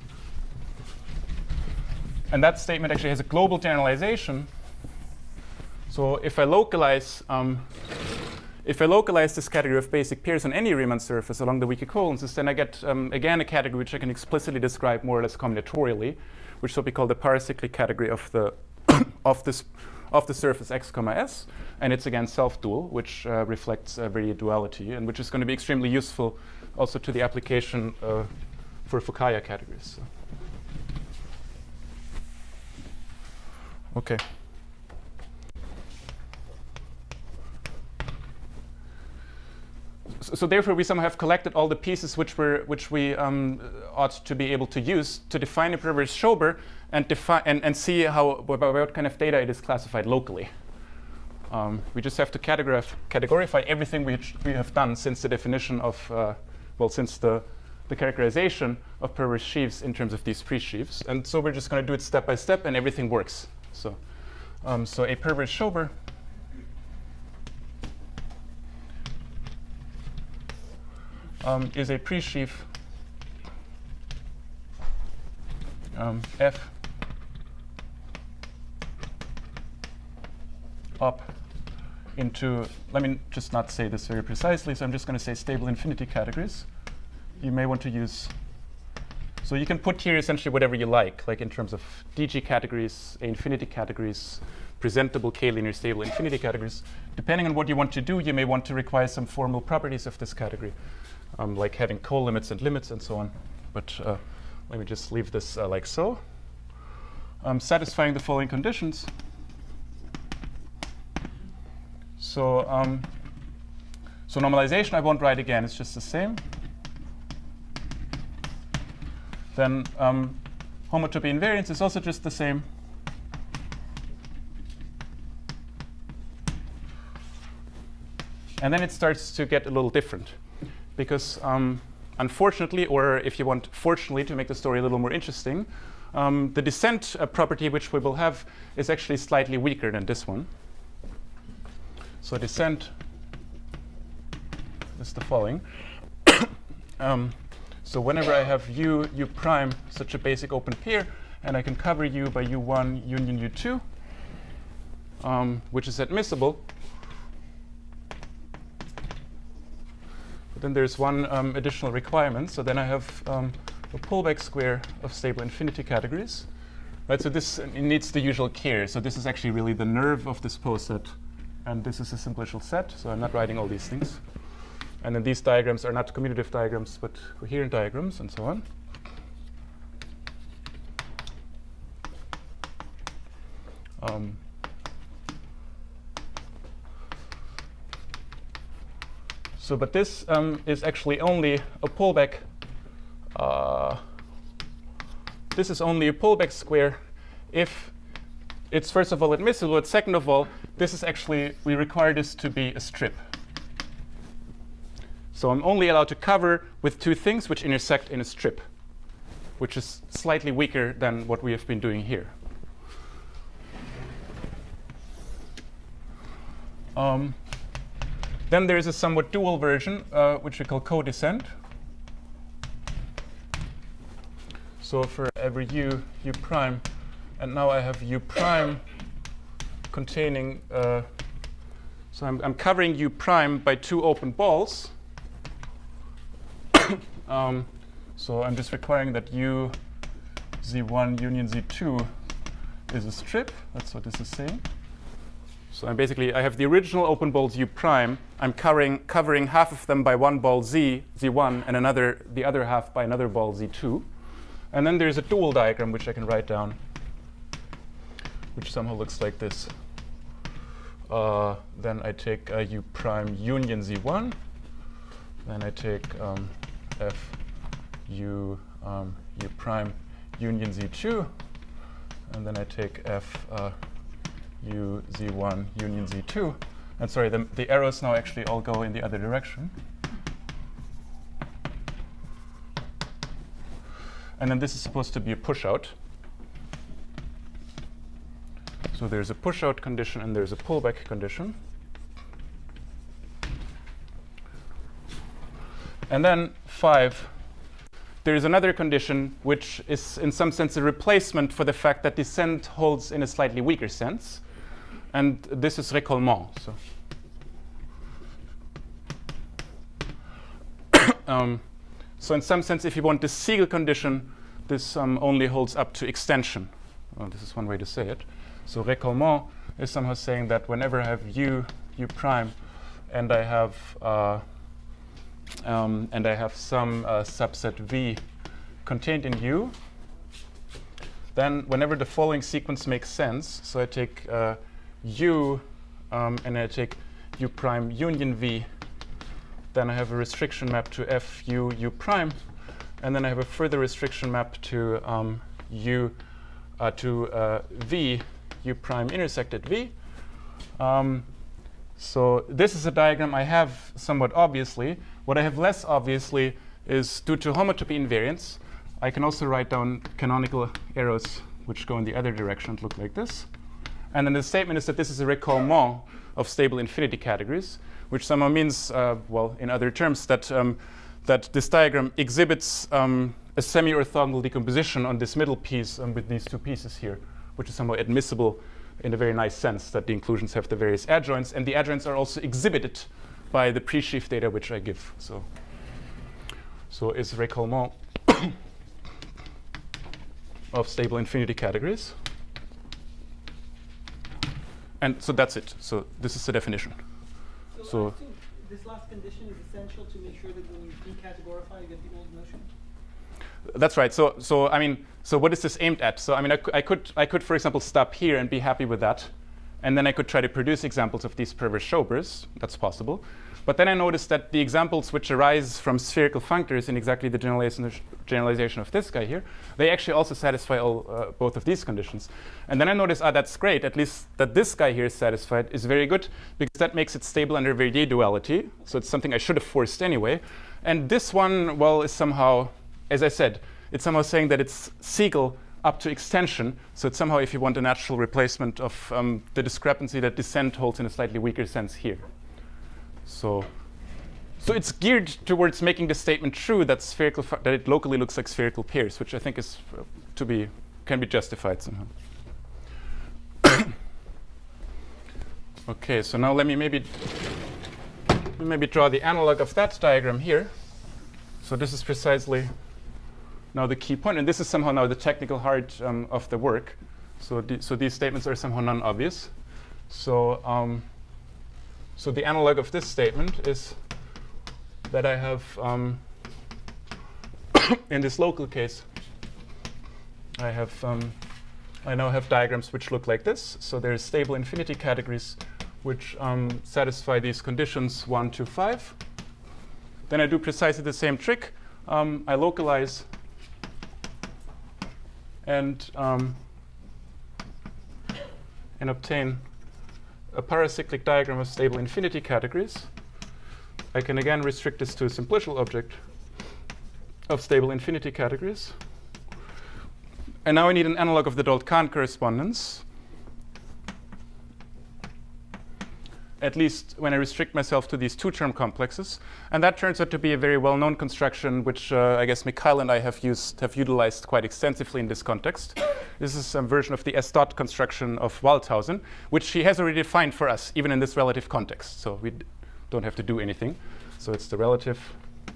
And that statement actually has a global generalization. So if I localize this category of basic pairs on any Riemann surface along the weak equivalences, then I get, again, a category which I can explicitly describe more or less combinatorially, which will be called the paracyclic category of the of the surface x, s, and it's again self-dual, which reflects Verdi duality, and which is going to be extremely useful also to the application for Fukaya categories. So. Okay. So therefore, we somehow have collected all the pieces which we ought to be able to use to define a perverse Schober and see how what kind of data it is classified locally. We just have to categorify everything which we have done since the definition of since the characterization of perverse sheaves in terms of these pre-sheaves. And so we're just going to do it step by step, and everything works. So, so a perverse Schober is a pre-sheaf F up into, let me just not say this very precisely, so I'm just going to say stable infinity categories. You may want to use So you can put here essentially whatever you like in terms of DG categories, A infinity categories, presentable K-linear stable infinity categories. Depending on what you want to do, you may want to require some formal properties of this category, like having co-limits and limits and so on. But let me just leave this like so. Satisfying the following conditions. So, so normalization I won't write again, it's just the same. Then homotopy invariance is also just the same. And then it starts to get a little different. Because unfortunately, or if you want fortunately to make the story a little more interesting, the descent property which we will have is actually slightly weaker than this one. So descent is the following. So whenever I have u prime such a basic open pair, and I can cover u by u1 union u2, which is admissible, but then there's one additional requirement. So then I have a pullback square of stable infinity categories. Right, so this it needs the usual care. So this is actually really the nerve of this poset, and this is a simplicial set. So I'm not writing all these things. And then these diagrams are not commutative diagrams, but coherent diagrams, and so on. So, but this is actually only a pullback. This is only a pullback square if it's first of all admissible, but second of all, this is actually, we require this to be a strip. So I'm only allowed to cover with two things which intersect in a strip, which is slightly weaker than what we have been doing here. Then there is a somewhat dual version, which we call co-descent. So for every u prime, and now I have u prime containing, so I'm covering u prime by two open balls. So I'm just requiring that u z1 union z2 is a strip. That's what this is saying. So I'm basically, I have the original open balls u prime. I'm covering half of them by one ball z1, and the other half by another ball z2. And then there's a dual diagram which I can write down, which somehow looks like this. Then I take u prime union z1. Then I take f u prime union z2, and then I take f u z1 union z2. And sorry, the arrows now actually all go in the other direction. And then this is supposed to be a push-out. So there's a push-out condition and there's a pullback condition. And then 5, there is another condition which is in some sense a replacement for the fact that descent holds in a slightly weaker sense. And this is récollement. So in some sense, if you want the Siegel condition, this only holds up to extension. Well, this is one way to say it. So récollement is somehow saying that whenever I have u prime, and I have some subset v contained in u, then whenever the following sequence makes sense, so I take u and I take u prime union v, then I have a restriction map to f u prime, and then I have a further restriction map to v u prime intersected v. So this is a diagram I have somewhat obviously. What I have less obviously is due to homotopy invariance. I can also write down canonical arrows which go in the other direction and look like this. And then the statement is that this is a récollement of stable infinity categories, which somehow means, well, in other terms, that that this diagram exhibits a semi-orthogonal decomposition on this middle piece with these two pieces here, which is somehow admissible in a very nice sense that the inclusions have the various adjoints, and the adjoints are also exhibited by the pre-sheaf data which I give. So is récollement of stable infinity categories. And so that's it. So this is the definition. So I assume this last condition is essential to make sure that when you decategorify, you get the old notion? That's right. So I mean, so what is this aimed at? So I mean, I could, for example, stop here and be happy with that. And then I could try to produce examples of these perverse Schobers. That's possible. But then I noticed that the examples which arise from spherical functors in exactly the generalization of this guy here, they actually also satisfy all, both of these conditions. And then I noticed, that's great. At least that this guy here is satisfied is very good, because that makes it stable under Verdier duality. So it's something I should have forced anyway. And this one, well, is somehow, as I said, it's somehow saying that it's Siegel up to extension. So it's somehow, if you want, a natural replacement of the discrepancy that descent holds in a slightly weaker sense here. So it's geared towards making the statement true that that it locally looks like spherical pairs, which I think is can be justified somehow. Okay, so now let me maybe draw the analog of that diagram here. So this is precisely now the key point, and this is somehow now the technical heart of the work. So these statements are somehow non-obvious. So the analog of this statement is that I have, in this local case, I now have diagrams which look like this. So there's stable infinity categories which satisfy these conditions 1 to 5. Then I do precisely the same trick. I localize and obtain a paracyclic diagram of stable infinity categories. I can again restrict this to a simplicial object of stable infinity categories. And now I need an analog of the Dold-Kahn correspondence, at least when I restrict myself to these two-term complexes. And that turns out to be a very well-known construction, which I guess Mikhail and I have utilized quite extensively in this context. This is some version of the S-dot construction of Waldhausen, which he has already defined for us, even in this relative context. So we don't have to do anything. So it's the relative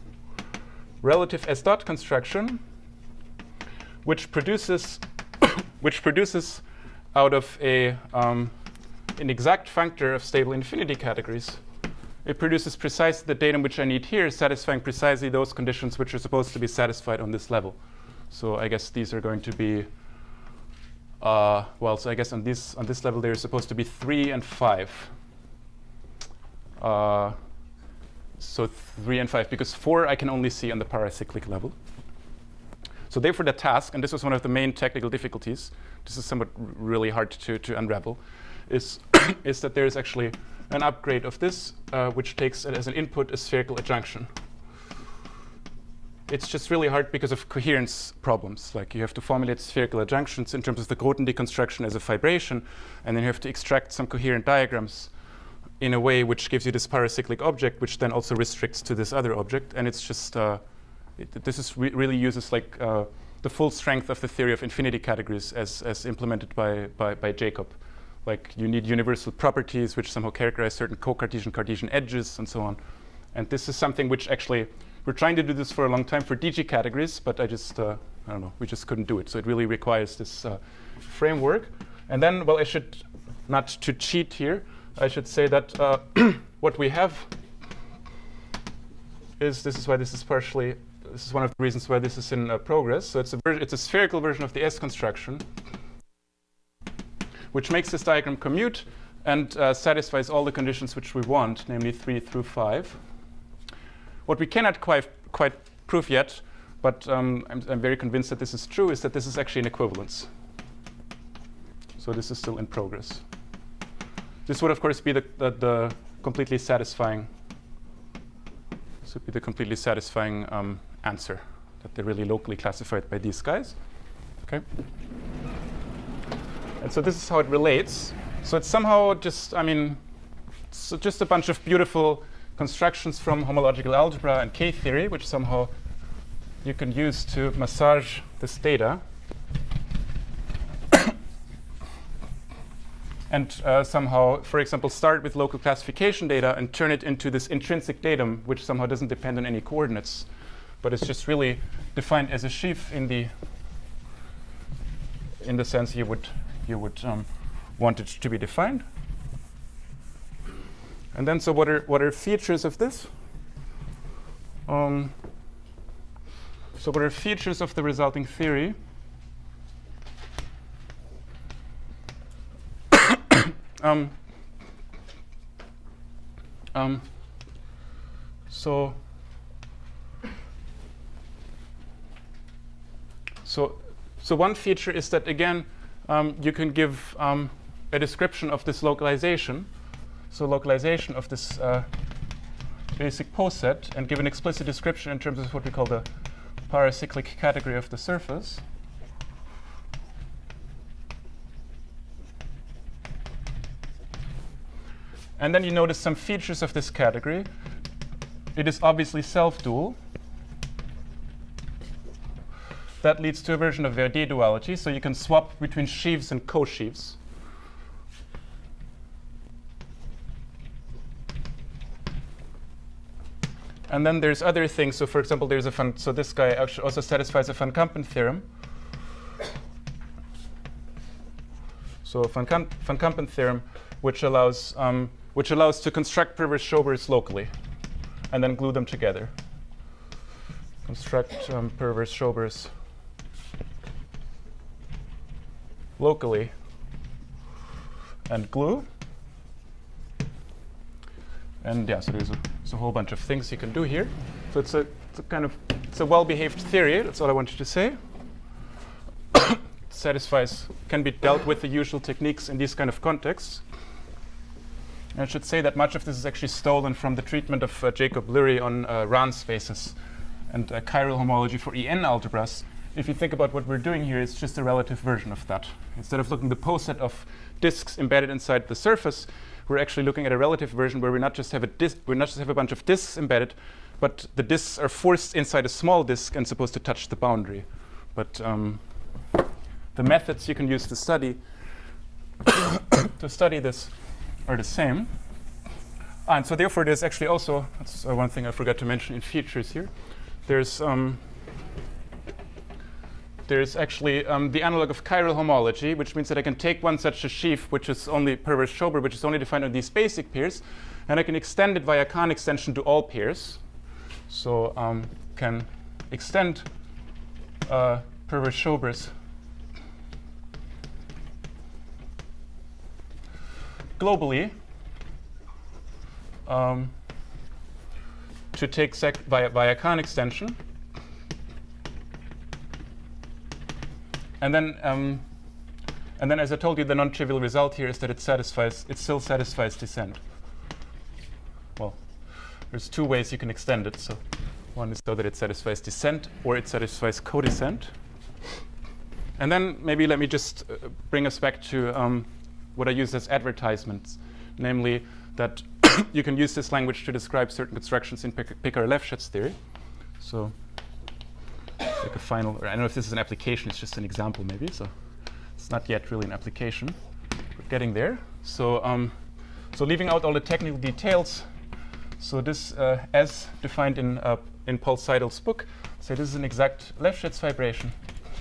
S-dot construction, which produces out of an exact functor of stable infinity categories. It produces precisely the datum which I need here, satisfying precisely those conditions which are supposed to be satisfied on this level. So I guess these are going to be well, so I guess on this level they're supposed to be 3 and 5. So 3 and 5, because 4 I can only see on the paracyclic level. So therefore the task, and this was one of the main technical difficulties, this is somewhat really hard to unravel, is that there is actually an upgrade of this, which takes as an input a spherical adjunction. It's just really hard because of coherence problems. Like you have to formulate spherical adjunctions in terms of the Groton deconstruction as a fibration, and then you have to extract some coherent diagrams in a way which gives you this paracyclic object, which then also restricts to this other object. And it's just, this is really uses like the full strength of the theory of infinity categories as implemented by Jacob. Like you need universal properties which somehow characterize certain co-Cartesian edges and so on. And this is something which actually, we're trying to do this for a long time for DG categories, but I don't know, we just couldn't do it. So it really requires this framework. And then, well, I should, not to cheat here, I should say that what we have is, this is why this is partially, this is one of the reasons why this is in progress. So it's a spherical version of the S construction, which makes this diagram commute and satisfies all the conditions which we want, namely 3 through 5. What we cannot quite prove yet, but I'm very convinced that this is true, is that this is actually an equivalence. So this is still in progress. This would, of course, be the completely satisfying. This would be the completely satisfying answer, that they're really locally classified by these guys. Okay. And so this is how it relates. So it's somehow just, I mean, so just a bunch of beautiful constructions from homological algebra and K-theory, which somehow you can use to massage this data. And somehow, for example, start with local classification data and turn it into this intrinsic datum, which somehow doesn't depend on any coordinates, but it's just really defined as a sheaf in the in the sense you would want it to be defined. And then, so what are features of this? So what are features of the resulting theory? So one feature is that, again, you can give a description of this localization. So localization of this basic poset, and give an explicit description in terms of what we call the paracyclic category of the surface. And then you notice some features of this category. It is obviously self-dual. That leads to a version of Verdet duality, so you can swap between sheaves and co-sheaves. And then there's other things. So for example, there's so this guy actually also satisfies a Van Kampen theorem. So Van Kampen theorem, which allows to construct perverse Schobers locally, and then glue them together. Construct perverse Schobers locally and glue. And yeah, so there's a whole bunch of things you can do here. So it's a well-behaved theory. That's all I wanted to say. Can be dealt with the usual techniques in these kind of contexts. And I should say that much of this is actually stolen from the treatment of Jacob Lurie on Rahn spaces and chiral homology for EN algebras. If you think about what we're doing here, it's just a relative version of that. Instead of looking at the poset of disks embedded inside the surface, we're actually looking at a relative version where we not just have a bunch of disks embedded, but the disks are forced inside a small disk and supposed to touch the boundary. But the methods you can use to study this are the same. And so therefore, there's actually also, that's one thing I forgot to mention in features here. There's actually the analog of chiral homology, which means that I can take one such a sheaf, which is only perverse Schober, which is only defined on these basic pairs, and I can extend it via Kahn extension to all pairs. So can extend perverse Schobers globally to take via Kahn extension. And then, as I told you, the non-trivial result here is that it still satisfies descent. Well, there's two ways you can extend it. So one is so that it satisfies descent, or it satisfies codescent. And then maybe let me just bring us back to what I use as advertisements, namely that you can use this language to describe certain constructions in Picard-Lefschetz theory. So like a final, or I don't know if this is an application, it's just an example maybe. So it's not yet really an application. We're getting there. So so leaving out all the technical details. So this, as defined in Paul Seidel's book, say this is an exact Lefschetz vibration.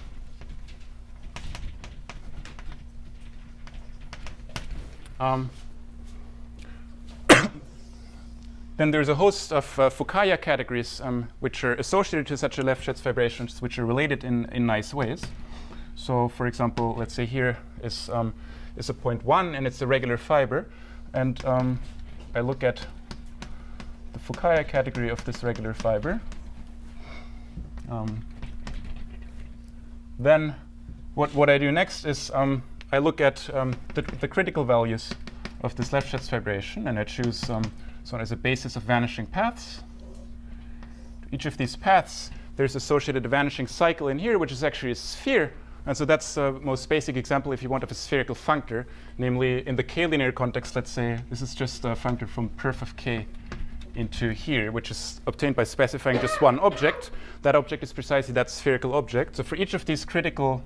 Then there's a host of Fukaya categories which are associated to such a Lefschetz vibrations, which are related in nice ways. So, for example, let's say here is a point 1, and it's a regular fiber. And I look at the Fukaya category of this regular fiber. Then what I do next is I look at the critical values of this Lefschetz vibration, and I choose so as a basis of vanishing paths. Each of these paths, there's associated a vanishing cycle in here, which is actually a sphere. And so that's the most basic example, if you want, of a spherical functor. Namely, in the k-linear context, let's say this is just a functor from perf of k into here, which is obtained by specifying just one object. That object is precisely that spherical object. So for each of these critical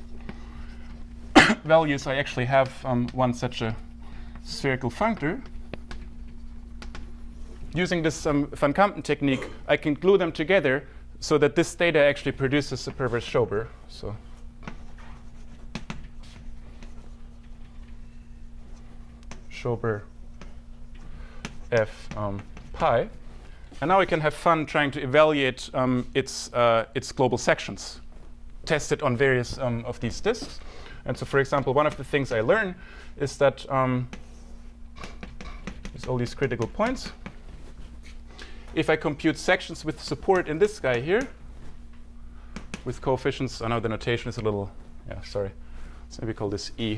values, I actually have one such a spherical functor. Using this Van Kampen technique, I can glue them together so that this data actually produces a perverse Schober. So Schober F pi. And now we can have fun trying to evaluate its global sections, test it on various of these disks. And so, for example, one of the things I learn is that there's all these critical points. If I compute sections with support in this guy here, with coefficients, I know the notation is a little, yeah, sorry. Let's maybe call this E.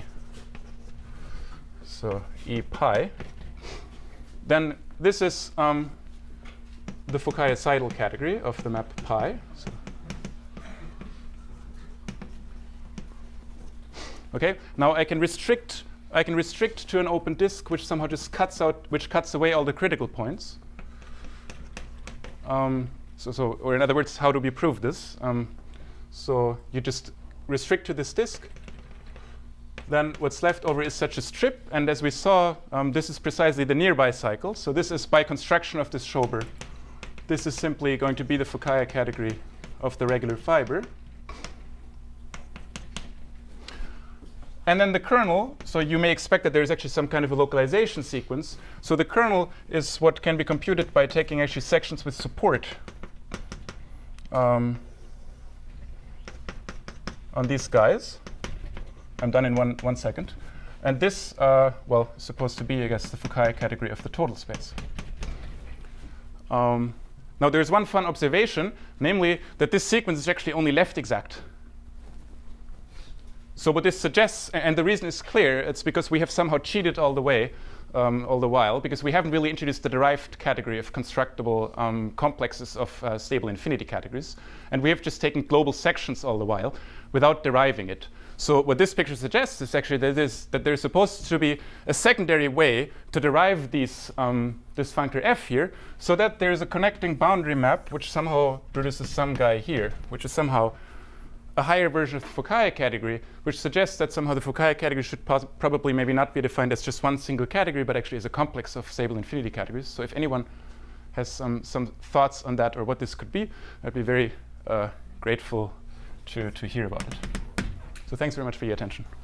So E pi. Then this is the Fukaya-Seidel category of the map pi. So okay, now I can restrict to an open disk which somehow just cuts away all the critical points. Or in other words, how do we prove this? So you just restrict to this disk. Then what's left over is such a strip. And as we saw, this is precisely the nearby cycle. So this is by construction of this Schober. This is simply going to be the Fukaya category of the regular fiber. And then the kernel, so you may expect that there is actually some kind of a localization sequence. So the kernel is what can be computed by taking actually sections with support on these guys. I'm done in one second. And this, well, is supposed to be, I guess, the Fukaya category of the total space. Now, there's one fun observation, namely that this sequence is actually only left exact. So what this suggests, and the reason is clear, it's because we have somehow cheated all the way, all the while, because we haven't really introduced the derived category of constructible complexes of stable infinity categories. And we have just taken global sections all the while without deriving it. So what this picture suggests is actually that there's supposed to be a secondary way to derive these, this functor f here, so that there's a connecting boundary map which somehow produces some guy here, which is somehow a higher version of the Fukaya category, which suggests that somehow the Fukaya category should probably maybe not be defined as just one single category, but actually as a complex of stable infinity categories. So if anyone has some thoughts on that or what this could be, I'd be very grateful to hear about it. So thanks very much for your attention.